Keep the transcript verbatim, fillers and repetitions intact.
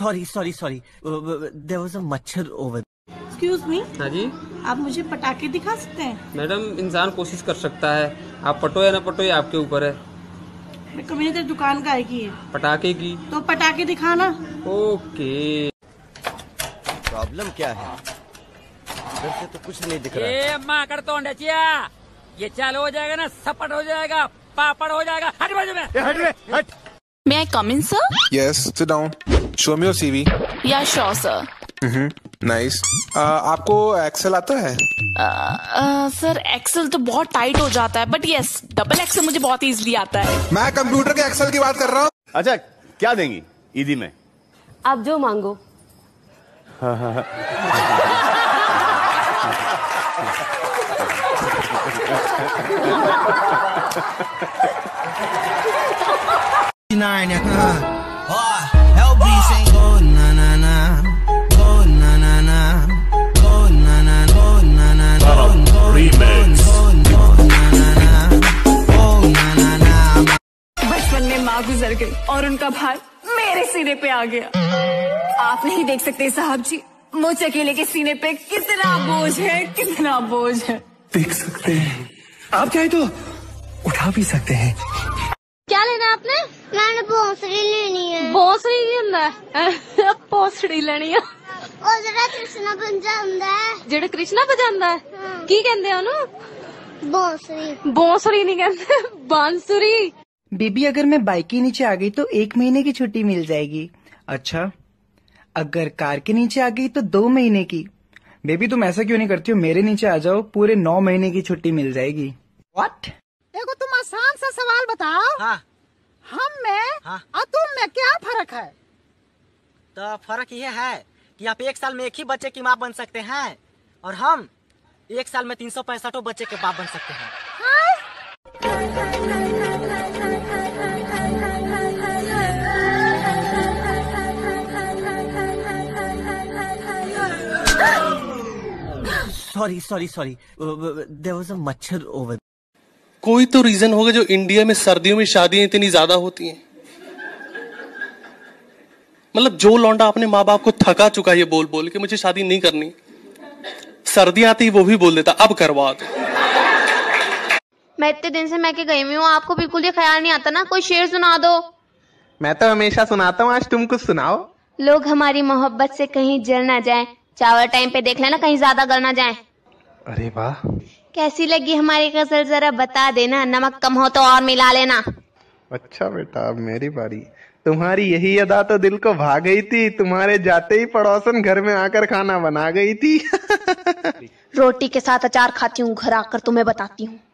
Sorry sorry sorry, there was a मच्छर over. Excuse me. हाँ जी। आप मुझे पटाखे दिखा सकते हैं? मैडम, इंसान कोशिश कर सकता है, आप पटो या ना पटो ये आपके ऊपर है। मेरे को मेरी दुकान का की है पटाखे की। तो पटाखे दिखाना। ओके। प्रॉब्लम क्या है? इधर से तो कुछ नहीं दिख रहा। ए माकड़ तो ये चालू हो जाएगा ना, सपट हो जाएगा, पापड़ हो जाएगा। हट बाजू में, हट रे, हट। May I come in, sir? Yes, sit down. Show me your C V. Yeah, sure, sir. Mm-hmm. Nice. Uh, आपको एक्सेल आता है? सर uh, एक्सेल uh, तो बहुत टाइट हो जाता है, बट यस डबल एक्सेल मुझे बहुत इजीली आता है। मैं कंप्यूटर के एक्सेल की बात कर रहा हूँ। अच्छा, क्या देंगी ईदी में? आप जो मांगो। हाँ हाँ हाँ। बचपन में माँ गुजर गई और उनका भार मेरे सीने पे आ गया। आप नहीं देख सकते साहब जी, मुझ अकेले के सीने पे कितना बोझ है, कितना बोझ है। देख सकते हैं, आप चाहे तो उठा भी सकते हैं। क्या लेना है आपने? मैंने बांसुरी लेनी है। बांसुरी लेना है? बांसुरी लेनी है। ਉਹ ਜਿਹੜਾ ਕ੍ਰਿਸ਼ਨਾ ਬਜਾਉਂਦਾ ਹੈ, ਜਿਹੜਾ ਕ੍ਰਿਸ਼ਨਾ ਬਜਾਉਂਦਾ ਹੈ, ਕੀ ਕਹਿੰਦੇ ਆ ਉਹਨੂੰ? बांसुरी। बांसुरी नहीं कहते, बांसुरी। बेबी, अगर मैं बाइक के नीचे आ गई तो एक महीने की छुट्टी मिल जाएगी। अच्छा, अगर कार के नीचे आ गई तो दो महीने की। बेबी, तुम ऐसा क्यों नहीं करती हो? मेरे नीचे आ जाओ, पूरे नौ महीने की छुट्टी मिल जाएगी। व्हाट? देखो, तुम आसान सा सवाल बताओ। हाँ। हम में हाँ। और तुम में क्या फर्क है? तो फर्क ये है कि आप एक साल में एक ही बच्चे की माँ बन सकते हैं और हम एक साल में तीन सौ पैंसठ बच्चे के बाप बन सकते हैं। Sorry sorry sorry, there was a मच्छर ओवर। कोई तो रीजन होगा जो इंडिया में सर्दियों में शादियां इतनी ज्यादा होती हैं। मतलब जो लौंडा अपने माँ बाप को थका चुका है ये बोल बोल के मुझे शादी नहीं करनी, सर्दियां आती वो भी बोल देता अब करवा दो। मैं इतने दिन से मैं के गई हुई हूँ, आपको बिल्कुल ये ख्याल नहीं आता ना? कोई शेर सुना दो। मैं तो हमेशा सुनाता हूँ, आज तुम कुछ सुनाओ। लोग हमारी मोहब्बत से कहीं जल ना जाए, चावल टाइम पे देख लेना कहीं ज्यादा गल ना जाए। अरे वाह, कैसी लगी हमारी गजल जरा बता देना, नमक कम हो तो और मिला लेना। अच्छा बेटा, अब मेरी बारी। तुम्हारी यही अदा तो दिल को भा गई थी, तुम्हारे जाते ही पड़ोसन घर में आकर खाना बना गई थी। रोटी के साथ अचार खाती हूँ, घर आकर तुम्हें बताती हूँ।